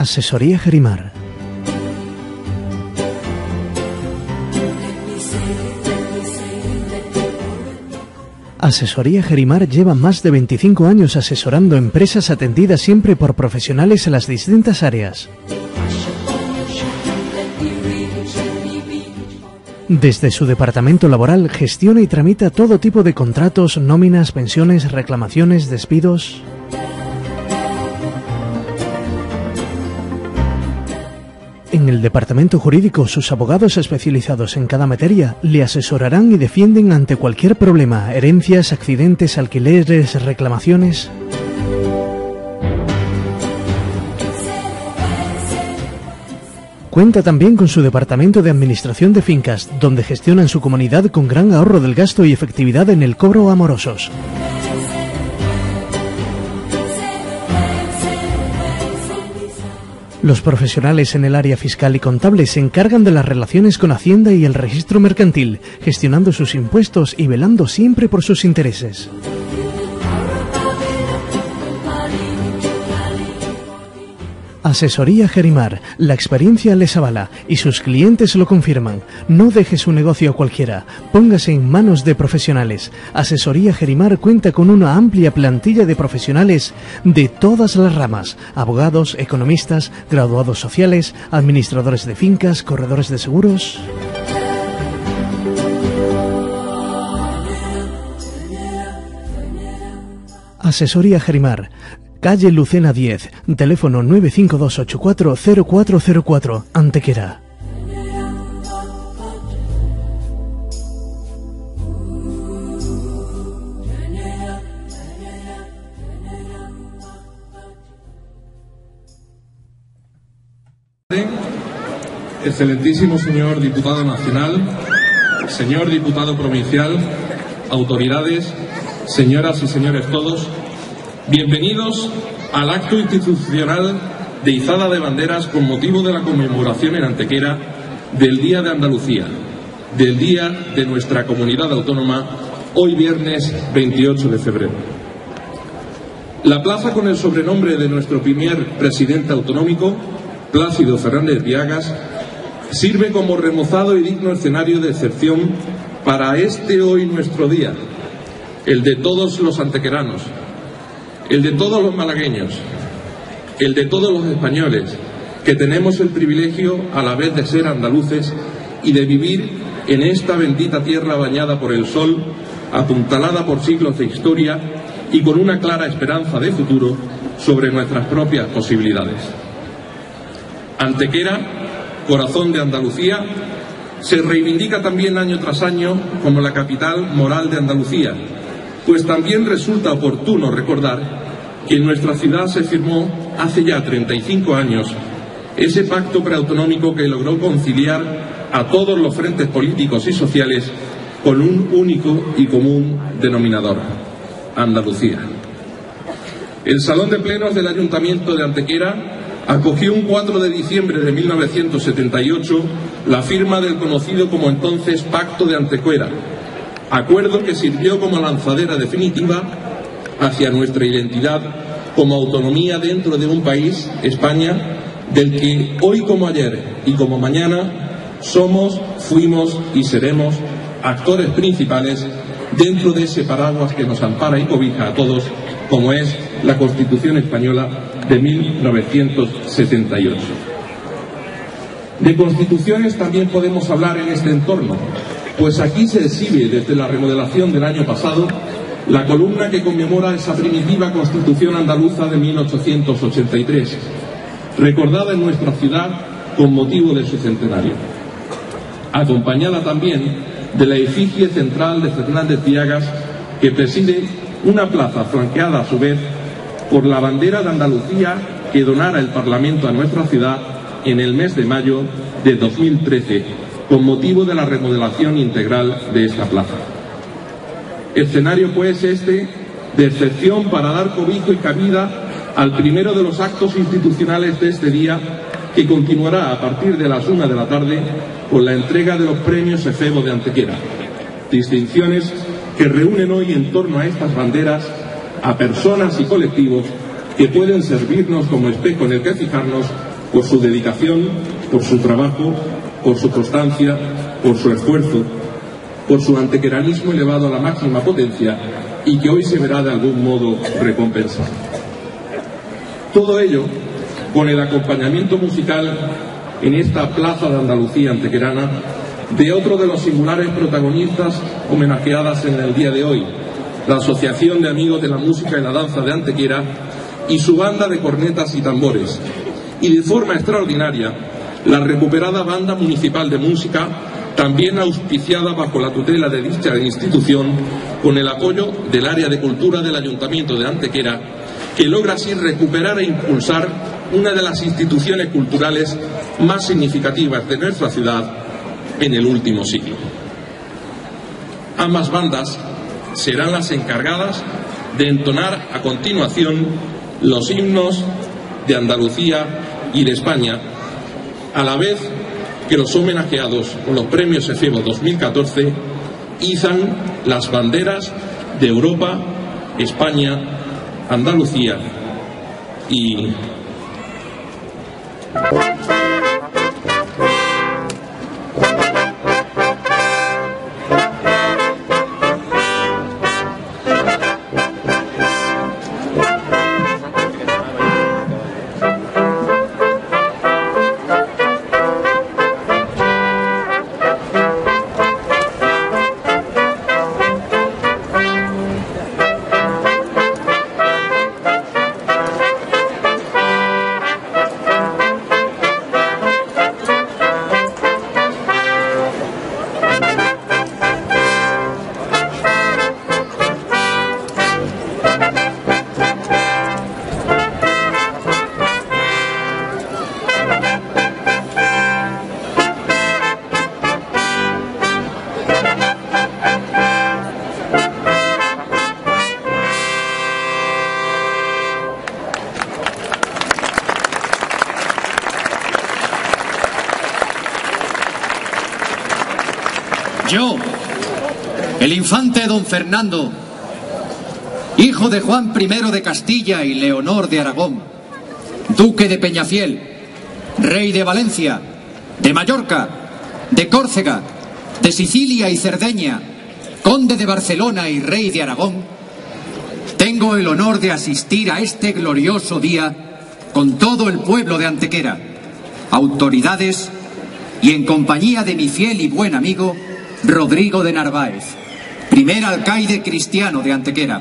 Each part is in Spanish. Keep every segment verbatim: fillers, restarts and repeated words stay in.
Asesoría Gerimar. Asesoría Gerimar lleva más de veinticinco años asesorando empresas atendidas siempre por profesionales en las distintas áreas. Desde su departamento laboral gestiona y tramita todo tipo de contratos, nóminas, pensiones, reclamaciones, despidos. En el departamento jurídico, sus abogados especializados en cada materia le asesorarán y defienden ante cualquier problema, herencias, accidentes, alquileres, reclamaciones. Cuenta también con su departamento de administración de fincas, donde gestionan su comunidad con gran ahorro del gasto y efectividad en el cobro a morosos. Los profesionales en el área fiscal y contable se encargan de las relaciones con Hacienda y el registro mercantil, gestionando sus impuestos y velando siempre por sus intereses. Asesoría Gerimar, la experiencia les avala y sus clientes lo confirman. No deje su negocio a cualquiera, póngase en manos de profesionales. Asesoría Gerimar cuenta con una amplia plantilla de profesionales de todas las ramas: abogados, economistas, graduados sociales, administradores de fincas, corredores de seguros. Asesoría Gerimar, calle Lucena diez, teléfono nueve cinco dos ocho cuatro cero cuatro cero cuatro, Antequera. Excelentísimo señor diputado nacional, señor diputado provincial, autoridades, señoras y señores todos, bienvenidos al acto institucional de izada de banderas con motivo de la conmemoración en Antequera del Día de Andalucía, del Día de nuestra comunidad autónoma, hoy viernes veintiocho de febrero. La plaza con el sobrenombre de nuestro primer presidente autonómico, Plácido Fernández Viagas, sirve como remozado y digno escenario de excepción para este hoy nuestro día, el de todos los antequeranos, el de todos los malagueños, el de todos los españoles, que tenemos el privilegio a la vez de ser andaluces y de vivir en esta bendita tierra bañada por el sol, apuntalada por siglos de historia y con una clara esperanza de futuro sobre nuestras propias posibilidades. Antequera, corazón de Andalucía, se reivindica también año tras año como la capital moral de Andalucía, pues también resulta oportuno recordar que en nuestra ciudad se firmó hace ya treinta y cinco años ese pacto preautonómico que logró conciliar a todos los frentes políticos y sociales con un único y común denominador: Andalucía. El Salón de Plenos del Ayuntamiento de Antequera acogió un cuatro de diciembre de mil novecientos setenta y ocho la firma del conocido como entonces Pacto de Antequera, acuerdo que sirvió como lanzadera definitiva hacia nuestra identidad como autonomía dentro de un país, España, del que hoy como ayer y como mañana somos, fuimos y seremos actores principales dentro de ese paraguas que nos ampara y cobija a todos, como es la Constitución Española de mil novecientos setenta y ocho. De constituciones también podemos hablar en este entorno, pues aquí se exhibe desde la remodelación del año pasado la columna que conmemora esa primitiva Constitución andaluza de mil ochocientos ochenta y tres, recordada en nuestra ciudad con motivo de su centenario, acompañada también de la efigie central de Fernández Viagas, que preside una plaza flanqueada a su vez por la bandera de Andalucía que donara el Parlamento a nuestra ciudad en el mes de mayo de dos mil trece, con motivo de la remodelación integral de esta plaza. Escenario pues este de excepción para dar cobijo y cabida al primero de los actos institucionales de este día, que continuará a partir de las una de la tarde con la entrega de los premios Efebo de Antequera, distinciones que reúnen hoy en torno a estas banderas a personas y colectivos que pueden servirnos como espejo en el que fijarnos por su dedicación, por su trabajo, por su constancia, por su esfuerzo, por su antequeranismo elevado a la máxima potencia y que hoy se verá de algún modo recompensado. Todo ello con el acompañamiento musical en esta plaza de Andalucía antequerana de otro de los singulares protagonistas homenajeadas en el día de hoy, la Asociación de Amigos de la Música y la Danza de Antequera y su banda de cornetas y tambores, y de forma extraordinaria la recuperada Banda Municipal de Música, también auspiciada bajo la tutela de dicha institución, con el apoyo del área de cultura del Ayuntamiento de Antequera, que logra así recuperar e impulsar una de las instituciones culturales más significativas de nuestra ciudad en el último siglo. Ambas bandas serán las encargadas de entonar a continuación los himnos de Andalucía y de España, a la vez que los homenajeados con los premios Efebo dos mil catorce izan las banderas de Europa, España, Andalucía y... Yo, el infante don Fernando, hijo de Juan primero de Castilla y Leonor de Aragón, duque de Peñafiel, rey de Valencia, de Mallorca, de Córcega, de Sicilia y Cerdeña, conde de Barcelona y rey de Aragón, tengo el honor de asistir a este glorioso día con todo el pueblo de Antequera, autoridades y en compañía de mi fiel y buen amigo Rodrigo de Narváez, primer alcaide cristiano de Antequera.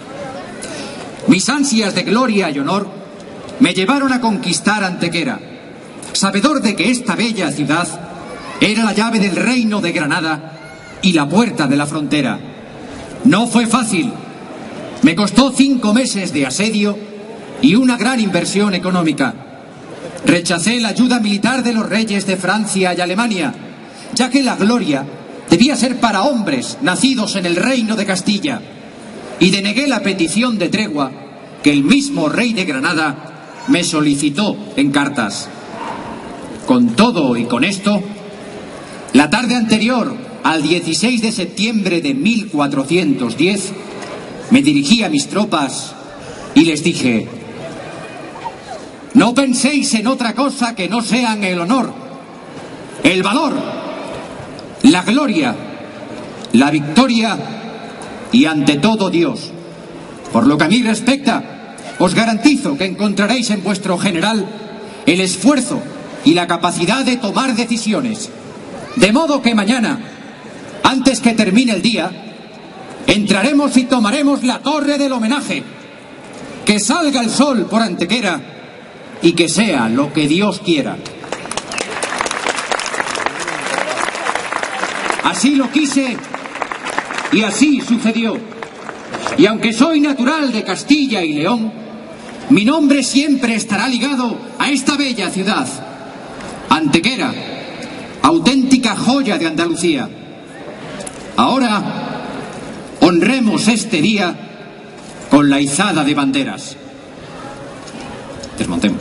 Mis ansias de gloria y honor me llevaron a conquistar Antequera, sabedor de que esta bella ciudad era la llave del reino de Granada y la puerta de la frontera. No fue fácil. Me costó cinco meses de asedio y una gran inversión económica. Rechacé la ayuda militar de los reyes de Francia y Alemania, ya que la gloria debía ser para hombres nacidos en el reino de Castilla, y denegué la petición de tregua que el mismo rey de Granada me solicitó en cartas. Con todo y con esto, la tarde anterior al dieciséis de septiembre de mil cuatrocientos diez, me dirigí a mis tropas y les dije: no penséis en otra cosa que no sean el honor, el valor, la gloria, la victoria y ante todo Dios. Por lo que a mí respecta, os garantizo que encontraréis en vuestro general el esfuerzo y la capacidad de tomar decisiones, de modo que mañana, antes que termine el día, entraremos y tomaremos la torre del homenaje. Que salga el sol por Antequera y que sea lo que Dios quiera. Así lo quise y así sucedió. Y aunque soy natural de Castilla y León, mi nombre siempre estará ligado a esta bella ciudad, Antequera, auténtica joya de Andalucía. Ahora honremos este día con la izada de banderas. Desmontemos.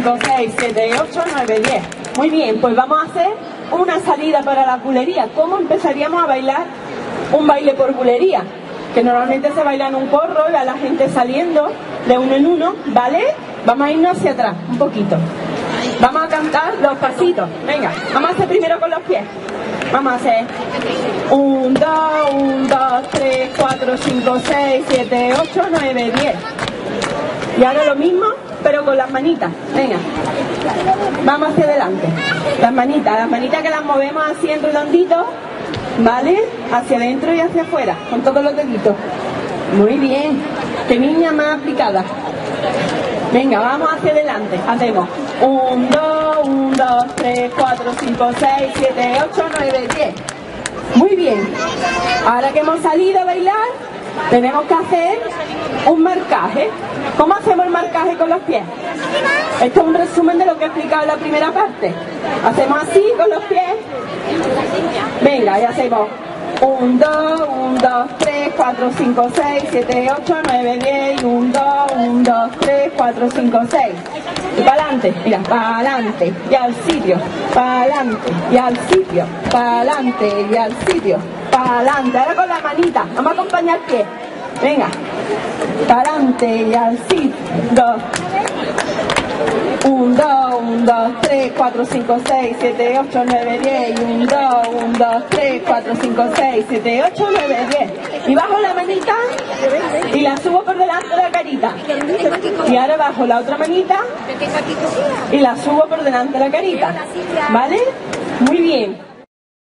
cinco, seis, siete, ocho, nueve, diez. Muy bien, pues vamos a hacer una salida para la bulería. ¿Cómo empezaríamos a bailar un baile por bulería? Que normalmente se baila en un corro y a la gente saliendo de uno en uno, ¿vale? Vamos a irnos hacia atrás, un poquito. Vamos a cantar los pasitos. Venga, vamos a hacer primero con los pies. Vamos a hacer un, dos, un, dos, tres, cuatro, cinco, seis, siete, ocho, nueve, diez. Y ahora lo mismo, pero con las manitas. Venga, vamos hacia adelante. Las manitas, las manitas que las movemos así en redondito, ¿vale? Hacia adentro y hacia afuera, con todos los deditos. Muy bien. Qué niña más aplicada. Venga, vamos hacia adelante. Hacemos un, dos, un, dos, tres, cuatro, cinco, seis, siete, ocho, nueve, diez. Muy bien. Ahora que hemos salido a bailar, tenemos que hacer un marcaje. ¿Cómo hacemos el marcaje con los pies? Esto es un resumen de lo que he explicado en la primera parte. Hacemos así con los pies. Venga, y hacemos un, dos, un, dos, tres, cuatro, cinco, seis, siete, ocho, nueve, diez, un, dos, un, dos, tres, cuatro, cinco, seis. Y para adelante, mira, para adelante y al sitio, para adelante y al sitio, para adelante y al sitio, para adelante. Ahora con la manita, vamos a acompañar pie. Venga, para adelante y al sitio. Dos. Un, dos, un, dos, tres, cuatro, cinco, seis, siete, ocho, nueve, diez. Un, dos, un, dos, tres, cuatro, cinco, seis, siete, ocho, nueve, diez. Y bajo la manita y la subo por delante de la carita. Y ahora bajo la otra manita y la subo por delante de la carita. ¿Vale? Muy bien.